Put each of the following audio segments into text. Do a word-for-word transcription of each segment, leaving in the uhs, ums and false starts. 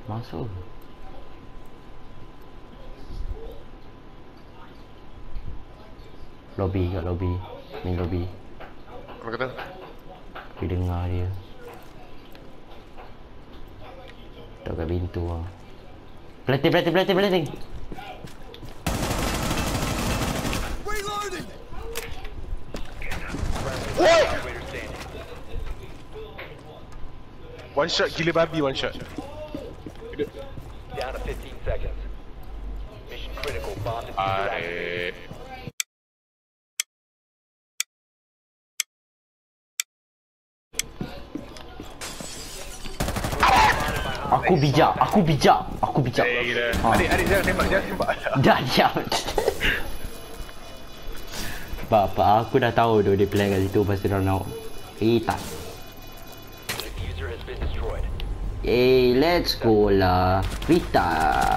Masuk. Lobby kat lobby. Main lobby. Apa kata? Aku dengar dia. Tak kat pintu lah. Planting, planting, planting, planting. Oi! One shot gila babi, one shot. Down to fifteen seconds. Mission critical. Bomb diffuser activated. Aku bijak, aku bijak, aku bijak. Eh gila. Ha. Adik, adik jangan tembak, jangan tembak. Dah diam. Bapak aku dah tahu tu dia plan kat situ pasti dah nak. Eh tak. Diffuser has been destroyed. Eh let's go lah. Vita.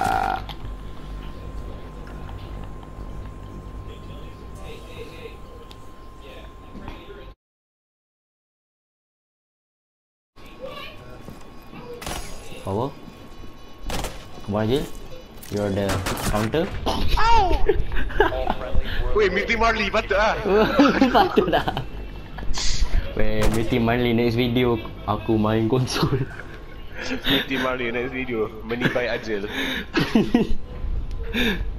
Power. Come on, Jill. You're the counter. All friendlies were Weh, Milty Marley patut lah. Patut dah. Weh, meeting Manly next video aku main konsol. Milty Marley next video menipai Ajil.